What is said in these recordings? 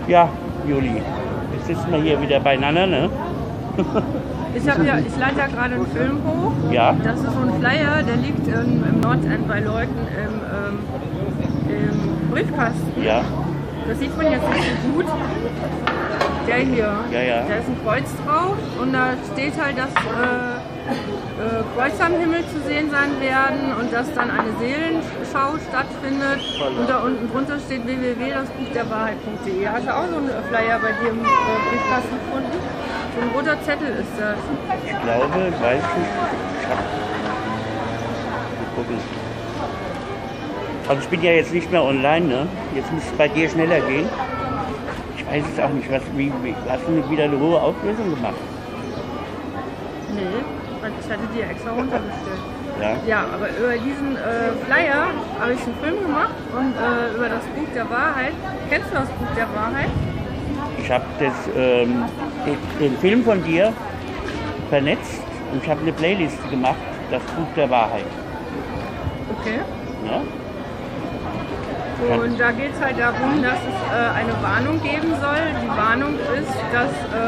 Ja, Juli, jetzt sitzen wir hier wieder beieinander, ne? Ich leite ja gerade einen Film hoch. Ja. Das ist so ein Flyer, der liegt im Nordend bei Leuten im Briefkasten. Ja. Das sieht man jetzt nicht so gut. Der hier, Ja. da ist ein Kreuz drauf und da steht halt, dass Kreuze am Himmel zu sehen sein werden und dass dann eine Seelenschau stattfindet. Und da unten drunter steht www.dasbuchderwahrheit.de. Hast du auch so einen Flyer bei dir im Briefkasten gefunden? So ein roter Zettel ist das. Ich glaube, weiß ich. Mal gucken. Also ich bin ja jetzt nicht mehr online, ne? Jetzt muss es bei dir schneller gehen. Ich weiß es auch nicht, hast du wieder eine hohe Auflösung gemacht? Nee, ich hatte die extra runtergestellt. Ja. Ja, aber über diesen Flyer habe ich einen Film gemacht und über das Buch der Wahrheit. Kennst du das Buch der Wahrheit? Ich habe den Film von dir vernetzt und ich habe eine Playlist gemacht, das Buch der Wahrheit. Okay. Ja? Und da geht es halt darum, dass es eine Warnung geben soll. Die Warnung ist, dass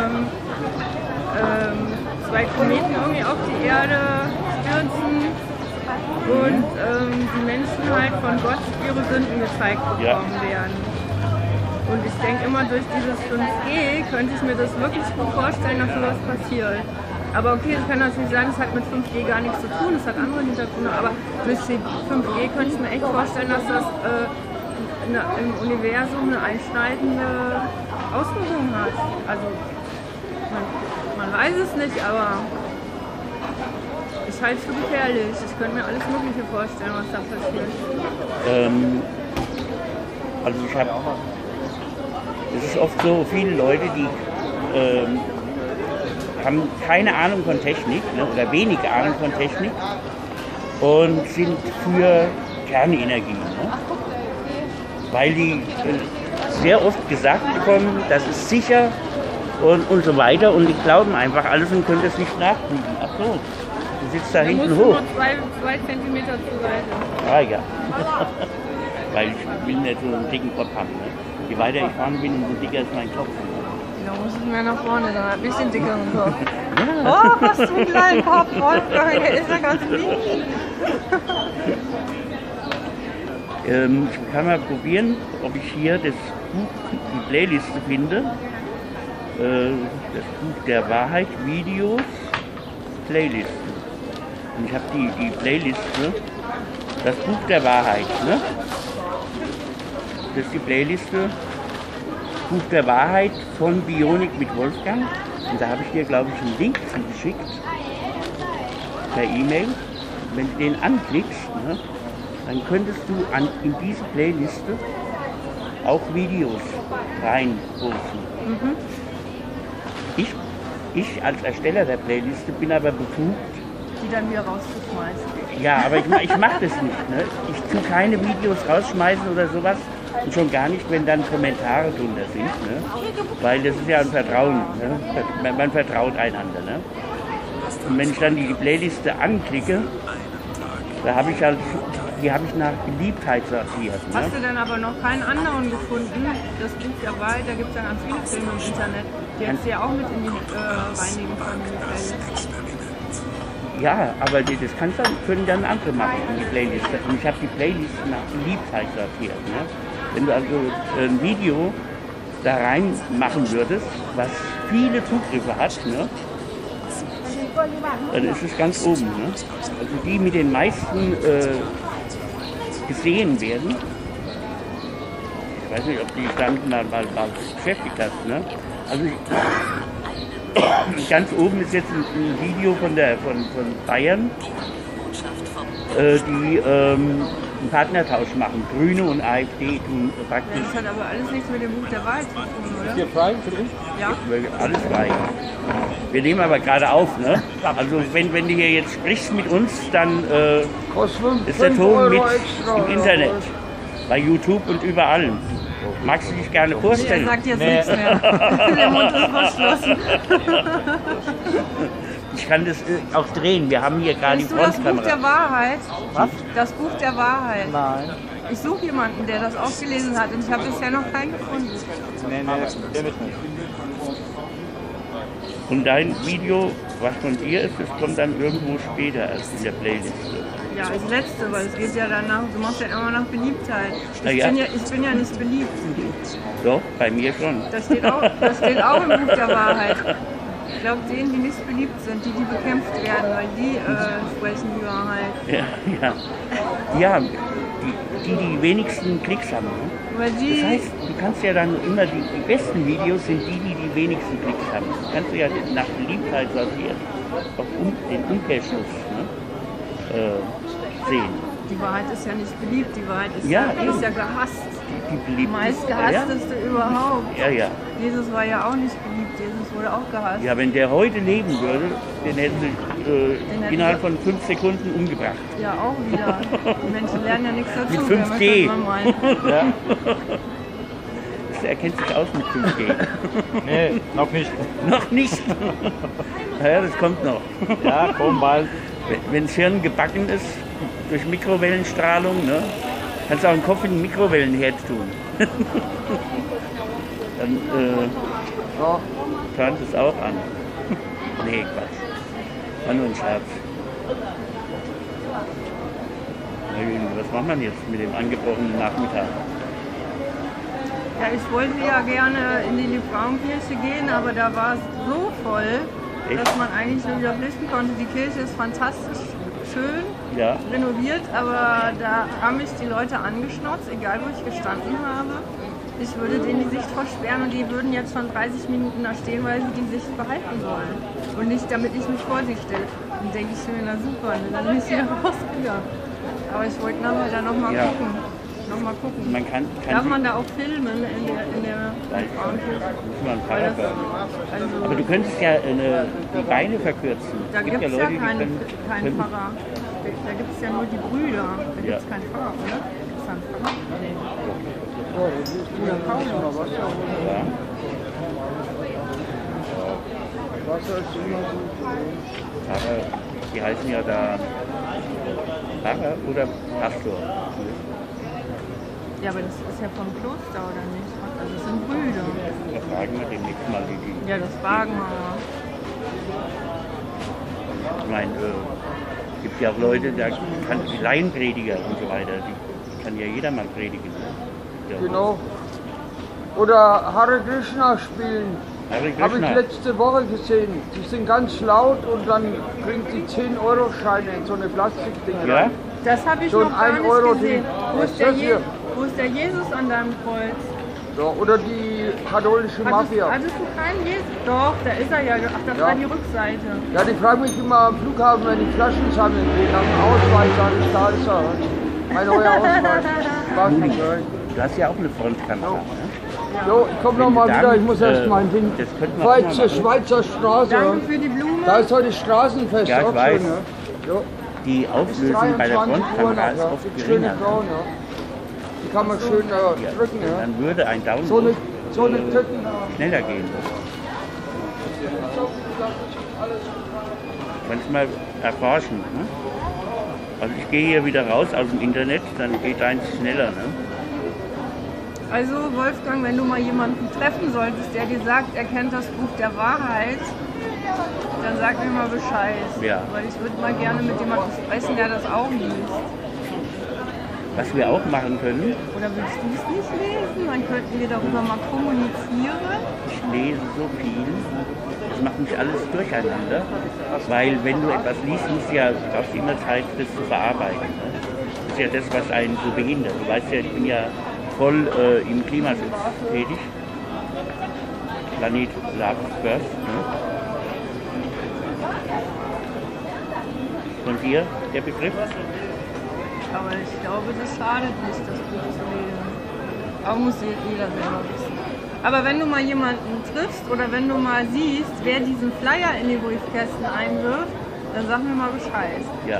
zwei Kometen irgendwie auf die Erde stürzen und die Menschen halt von Gott ihre Sünden gezeigt bekommen werden. Und ich denke immer, durch dieses 5G könnte ich mir das wirklich gut vorstellen, dass sowas passiert. Aber okay, es kann natürlich sein, es hat mit 5G gar nichts zu tun, es hat andere Hintergründe, aber durch 5G könnte ich mir echt vorstellen, dass das im Universum eine einschneidende Auswirkung hat. Also man weiß es nicht, aber ich halte es für gefährlich. Ich könnte mir alles Mögliche vorstellen, was da passiert. Also ich habe, es ist oft so, viele Leute, die haben keine Ahnung von Technik, ne, oder wenig Ahnung von Technik und sind für Kernenergie. Ne? Weil die sehr oft gesagt bekommen, das ist sicher und so weiter und die glauben einfach alles und können das nicht nachprüfen. Ach so, du sitzt da hinten hoch. Nur 2 Zentimeter zur Seite. Ah ja, weil ich will nicht so einen dicken Kopf haben. Ne? Je weiter ich fahren bin, umso dicker ist mein Kopf. Da muss ich mehr nach vorne, dann hab ich den dickeren Kopf. Ja. Oh, was für einen kleinen Kopf, Wolfgang, der ist ja ganz mini. Ich kann mal probieren, ob ich hier das Buch, die Playliste finde. Das Buch der Wahrheit, Videos, Playlisten. Und ich habe die Playliste, das Buch der Wahrheit. Ne? Das ist die Playliste, Buch der Wahrheit von Bionik mit Wolfgang. Und da habe ich dir, glaube ich, einen Link zugeschickt per E-Mail. Wenn du den anklickst, ne, dann könntest du in diese Playliste auch Videos reinposten. Mhm. Ich als Ersteller der Playliste bin aber befugt, Die dann wieder rauszuschmeißen. ja, aber ich mache das nicht. Ne? Ich tue keine Videos rausschmeißen oder sowas und schon gar nicht, wenn dann Kommentare drunter sind. Ne? Weil das ist ja ein Vertrauen. Ne? Man vertraut einander. Ne? Und wenn ich dann die Playliste anklicke, da habe ich halt, die habe ich nach Beliebtheit sortiert. Ne? Hast du denn aber noch keinen anderen gefunden? Das Buch der Wahrheit, da gibt es ja ganz viele Filme im Internet. Die hättest du ja auch mit in die reinigen können, die Playlist. Ja, aber das können dann andere machen, die Playliste. Und ich habe die Playliste nach Beliebtheit sortiert. Ne? Wenn du also ein Video da rein machen würdest, was viele Zugriffe hat, ne? Dann ist es ganz oben. Ne? Also die mit den meisten gesehen werden. Ich weiß nicht, ob die dann mal beschäftigt hast. Ne? Also ganz oben ist jetzt ein Video von Bayern, die einen Partnertausch machen. Grüne und AfD tun praktisch. Das hat aber alles nichts mit dem Buch der Wahrheit zu tun, oder? Hier frei für dich? Ja. Alles frei. Wir nehmen aber gerade auf, ne? Also wenn du hier jetzt sprichst mit uns, dann ist der Ton mit im Internet, bei YouTube und überall. Magst du dich gerne Er vorstellen? sagt jetzt nichts mehr. Der Mund ist verschlossen. Ich kann das auch drehen. Wir haben hier gerade die Kennst du das Buch Frontkamera. der Wahrheit? Was? Das Buch der Wahrheit. Nein. Ich suche jemanden, der das auch gelesen hat und ich habe bisher noch keinen gefunden. Nee, der wird nicht. Und dein Video, was von dir ist, das kommt dann irgendwo später als in der Playlist. Ja, als letzte, weil es geht ja danach, du machst ja immer nach Beliebtheit. Ich bin ja nicht beliebt. Doch, bei mir schon. Das steht auch im Buch der Wahrheit. Ich glaube, denen, die nicht beliebt sind, die bekämpft werden, weil die sprechen die Wahrheit. Ja, die wenigsten Klicks haben. Ne? Weil Das heißt, du kannst ja dann immer, die besten Videos sind die wenigsten Klicks haben. Das kannst du ja nach Beliebtheit sortieren, auf den Umkehrschluss sehen. Die Wahrheit ist ja nicht beliebt, die Wahrheit ist ist ja gehasst. Die meist gehassteste überhaupt. Ja. Jesus war ja auch nicht beliebt, Jesus wurde auch gehasst. Ja, wenn der heute leben würde, den hätten sie innerhalb von 5 Sekunden umgebracht. Ja, auch wieder. Die Menschen lernen ja nichts dazu. Mit 5G. Ja. Er kennt sich aus mit 5G. Nee, noch nicht. Noch nicht? Naja, das kommt noch. Ja, komm bald. Wenn das Hirn gebacken ist, durch Mikrowellenstrahlung, ne, kannst du auch einen Kopf in den Mikrowellenherd tun. Dann turnt es auch an. Nee, Quatsch. War nur ein Scherz. Was macht man jetzt mit dem angebrochenen Nachmittag? Ja, ich wollte ja gerne in die Liebfrauenkirche gehen, aber da war es so voll, dass man eigentlich nur wieder flüchten konnte. Die Kirche ist fantastisch schön, renoviert, aber da haben mich die Leute angeschnauzt, egal wo ich gestanden habe. Ich würde denen die Sicht versperren und die würden jetzt schon 30 Minuten da stehen, weil sie die Sicht behalten wollen. Und nicht, damit ich mich vor sie stelle. Dann denke ich mir, na super, dann bin ich wieder raus wieder. Aber ich wollte nachher da nochmal gucken. Darf man da auch filmen in der Frauenkirche? Aber du könntest ja die Beine verkürzen. Da gibt es ja keinen Pfarrer. Da gibt es ja nur die Brüder. Da gibt es keinen Pfarrer, oder? Gibt es einen Pfarrer? Nee. Bruder Paulus. Ja. Pfarrer, die heißen ja da Pfarrer oder Pastor. Ja, aber das ist ja vom Kloster, oder nicht? Also es sind Brüder. Das fragen wir demnächst mal die. Ja, das fragen wir. Ich meine, es gibt ja auch Leute, die Laienprediger und so weiter, die kann ja jeder mal predigen. Ja. Genau. Oder Hare Krishna spielen. Habe ich letzte Woche gesehen. Die sind ganz laut und dann bringt die 10-Euro-Scheine in so eine Plastikding rein. Das habe ich so noch gar nicht gesehen. Wo ist der Jesus an deinem Kreuz? Ja, oder die katholische Mafia. Hattest du keinen Jesus? Doch, da ist er ja. Ach, das war die Rückseite. Ja, die fragen mich immer am Flughafen, wenn die Flaschen sammeln gehen, nach dem Ausweis, sage ich, da ist er. Mein neuer Ausweis. Du hast ja auch eine Frontkamera, ne? Jo, ich komme nochmal wieder, ich muss erst mein Ding. Ich war jetzt zur Schweizer Straße. Danke für die Blume. Da ist heute Straßenfest. Ja, ich weiß. Schon, ja. Die Auflösung bei der Frontkamera ist oft geringer. Frauen, die kann man schön drücken. Ja. Dann würde ein Download schneller gehen. Kannst mal erforschen. Ne? Also ich gehe hier wieder raus aus dem Internet, dann geht eins schneller. Ne? Also Wolfgang, wenn du mal jemanden treffen solltest, der dir sagt, er kennt das Buch der Wahrheit, dann sag mir mal Bescheid. Ja. Weil ich würde mal gerne mit jemandem sprechen, der das auch liest. Was wir auch machen können. Oder willst du es nicht lesen? Dann könnten wir darüber mal kommunizieren. Ich lese so viel, das macht mich alles durcheinander. Weil wenn du etwas liest, brauchst du immer Zeit, das zu verarbeiten. Das ist ja das, was einen so behindert. Du weißt ja, ich bin ja voll im Klimaschutz tätig. Planet Love First. Ne? Von dir der Begriff? Aber ich glaube, das schadet nicht, das Buch zu lesen. Aber muss jeder selber wissen. Aber wenn du mal jemanden triffst oder wenn du mal siehst, wer diesen Flyer in die Briefkästen einwirft, dann sag mir mal Bescheid. Ja.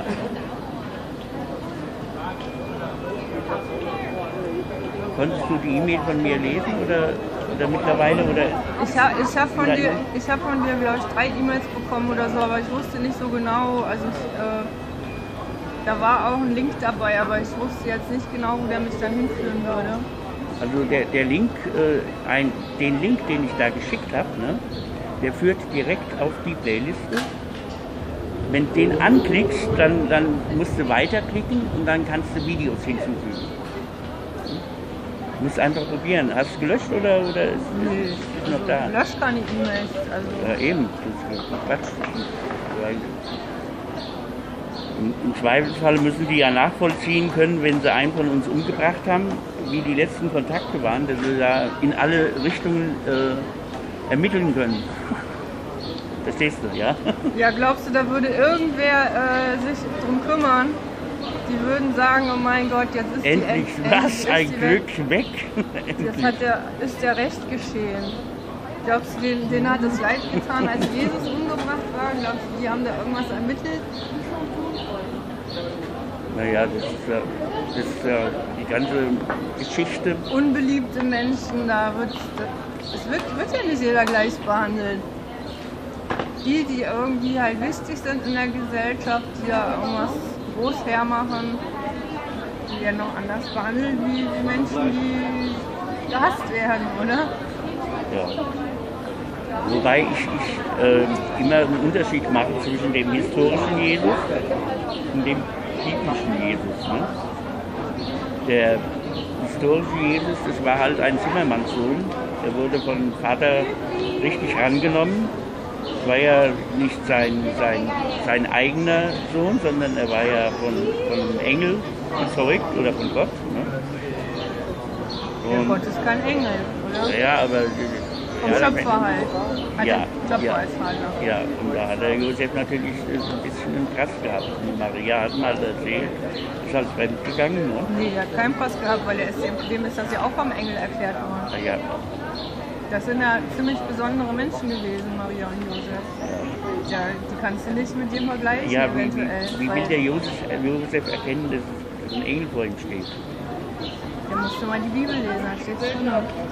Konntest du die E-Mail von mir lesen oder mittlerweile? Oder ich hab von dir, glaube ich, 3 E-Mails bekommen oder so, aber ich wusste nicht so genau. Also Da war auch ein Link dabei, aber ich wusste jetzt nicht genau, wo der mich dann hinführen würde. Also der Link, den Link, den ich da geschickt habe, ne, der führt direkt auf die Playliste. Wenn du den anklickst, dann musst du weiterklicken und dann kannst du Videos hinzufügen. Du musst einfach probieren. Hast du es gelöscht oder ist es noch da? Ich lösche keine E-Mails. Also. Ja, eben. Das ist Quatsch. Im Zweifelsfall müssen die ja nachvollziehen können, wenn sie einen von uns umgebracht haben, wie die letzten Kontakte waren, dass sie da in alle Richtungen ermitteln können. Verstehst du, ja? Ja, glaubst du, da würde irgendwer sich drum kümmern? Die würden sagen, oh mein Gott, jetzt ist endlich die was, ein Glück weg. Jetzt ist der Recht geschehen. Glaubst du, denen hat es leid getan, als Jesus umgebracht war? Glaubst du, die haben da irgendwas ermittelt? Naja, das ist ja die ganze Geschichte. Unbeliebte Menschen, wird ja nicht jeder gleich behandelt. Die irgendwie halt wichtig sind in der Gesellschaft, die da irgendwas groß hermachen, die werden noch anders behandelt wie die Menschen, die gehasst werden, oder? Ja. Wobei ich immer einen Unterschied mache zwischen dem historischen Jesus und dem biblischen Jesus. Ne? Der historische Jesus, das war halt ein Zimmermannssohn, der wurde vom Vater richtig rangenommen. Es war ja nicht sein eigener Sohn, sondern er war ja von einem Engel gezeugt oder von Gott. Ne? Ja, Gott ist kein Engel, oder? Ja, aber vom Schöpfer halt. Hat ja, den Schöpfer als Vater. Ja, und da hat der Josef natürlich ein bisschen einen Pass gehabt. Und Maria hat mal erzählt, ist halt fremd gegangen. Ne? Nee, der hat keinen Pass gehabt, weil dem ist das ja auch vom Engel erklärt worden. Ja. Das sind ja ziemlich besondere Menschen gewesen, Maria und Josef. Ja, die kannst du nicht mit dem vergleichen, ja, eventuell. Wie will der Josef erkennen, dass ein Engel vor ihm steht? Der musste mal die Bibel lesen, da steht drin.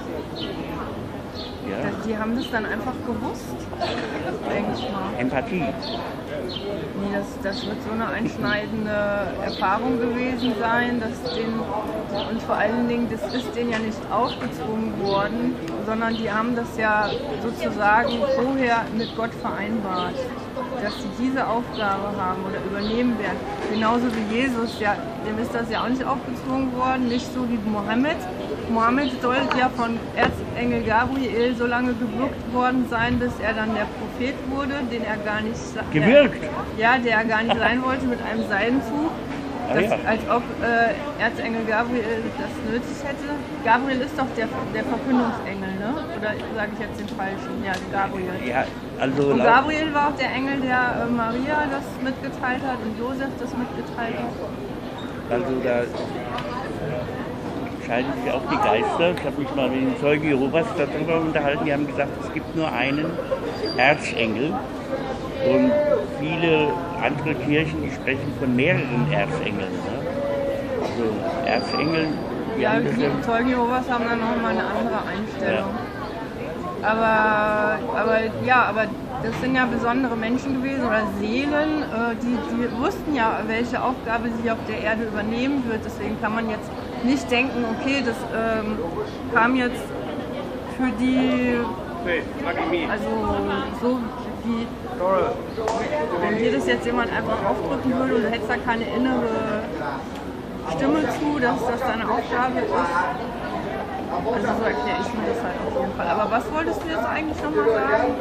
Ja. Die haben das dann einfach gewusst, denke ich mal. Empathie. Nee, das wird so eine einschneidende Erfahrung gewesen sein, und vor allen Dingen, das ist denen ja nicht aufgezwungen worden, sondern die haben das ja sozusagen vorher mit Gott vereinbart, dass sie diese Aufgabe haben oder übernehmen werden. Genauso wie Jesus, ja, dem ist das ja auch nicht aufgezwungen worden, nicht so wie Mohammed. Mohammed soll ja von Erzengel Gabriel so lange gewirkt worden sein, bis er dann der Prophet wurde, den er gar nicht... Gewirkt? Ja, der er gar nicht sein wollte mit einem Seidenzug. Ja. Als ob Erzengel Gabriel das nötig hätte. Gabriel ist doch der Verkündungsengel, ne? Oder sage ich jetzt den falschen? Ja, Gabriel. Ja, also und Gabriel war auch der Engel, der Maria das mitgeteilt hat und Josef das mitgeteilt hat. Also da scheiden sich auch die Geister. Ich habe mich mal mit den Zeugen Jehovas darüber unterhalten. Die haben gesagt, es gibt nur einen Erzengel. Und viele andere Kirchen, die sprechen von mehreren Erzengeln. Ne? Also Erzengel. Ja, die Zeugen Jehovas haben dann nochmal eine andere Einstellung. Ja. Aber das sind ja besondere Menschen gewesen oder Seelen, die wussten ja, welche Aufgabe sie auf der Erde übernehmen wird. Deswegen kann man jetzt nicht denken, okay, das kam jetzt für die, also so wie, wenn dir das jetzt jemand einfach aufdrücken würde und du hättest da keine innere Stimme zu, dass das deine Aufgabe ist. Also so erkläre ich mir das halt auf jeden Fall. Aber was wolltest du jetzt eigentlich nochmal sagen?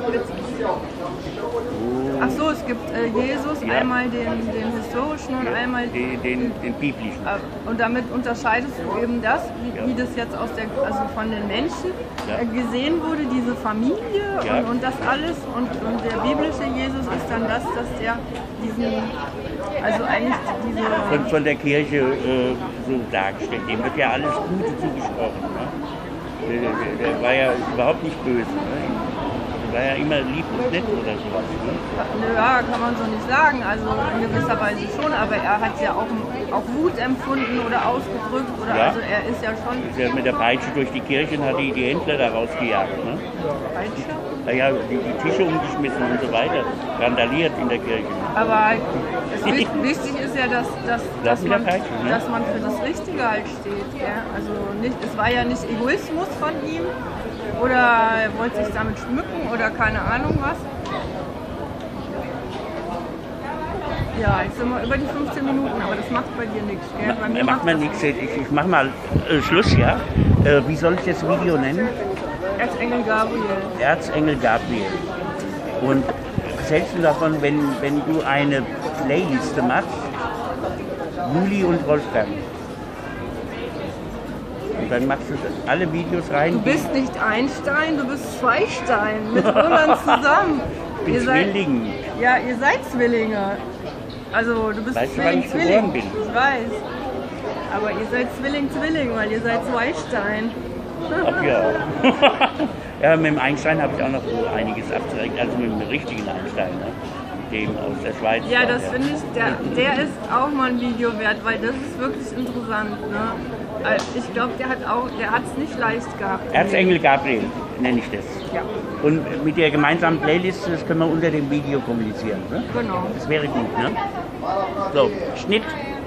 Ach so, es gibt Jesus, einmal den historischen und einmal den biblischen. Und damit unterscheidest du eben das, wie das jetzt also von den Menschen gesehen wurde, diese Familie und das alles. Und der biblische Jesus ist dann das, dass der also eigentlich diese... Von der Kirche so dargestellt. Dem wird ja alles Gute zugesprochen. Ne? Der war ja überhaupt nicht böse. Ne? Der war ja immer lieb und nett oder sowas. Ne? Ja, kann man so nicht sagen. Also in gewisser Weise schon, aber er hat ja auch Wut empfunden oder ausgedrückt. Oder also er ist ja schon... Ist ja mit der Peitsche durch die Kirche und hat die Händler da rausgejagt. Ne? Peitsche? Ja, die Tische umgeschmissen und so weiter. Randaliert in der Kirche. Aber es Wichtig ist ja, dass man für das Richtige halt steht. Ja? Also nicht, es war ja nicht Egoismus von ihm oder er wollte sich damit schmücken oder keine Ahnung was. Ja, jetzt sind wir über die 15 Minuten, aber das macht bei dir nichts, gell? Bei mir macht mir nichts. Ich mach mal Schluss, ja. Wie soll ich das Video nennen? Erzengel Gabriel. Erzengel Gabriel. Und was hältst du davon, wenn du eine Playliste machst? Juli und Wolfgang. Und dann machst du alle Videos rein. Du bist nicht Einstein, du bist Zweistein. Mit Roland zusammen. Ich bin Zwilling. Ja, ihr seid Zwillinge. Also du bist Zwilling. Bin. Ich weiß. Aber ihr seid Zwilling, weil ihr seid Zweistein. Ach ja. Ja, mit dem Einstein habe ich auch noch so einiges abzurechnen, also mit dem richtigen Einstein, ne? Dem aus der Schweiz. Ja, das finde ich, der ist auch mal ein Video wert, weil das ist wirklich interessant. Ne? Ich glaube, der hat es nicht leicht gehabt. Erzengel Gabriel nenne ich das. Ja. Und mit der gemeinsamen Playlist, das können wir unter dem Video kommunizieren. Ne? Genau. Das wäre gut, ne? So, Schnitt.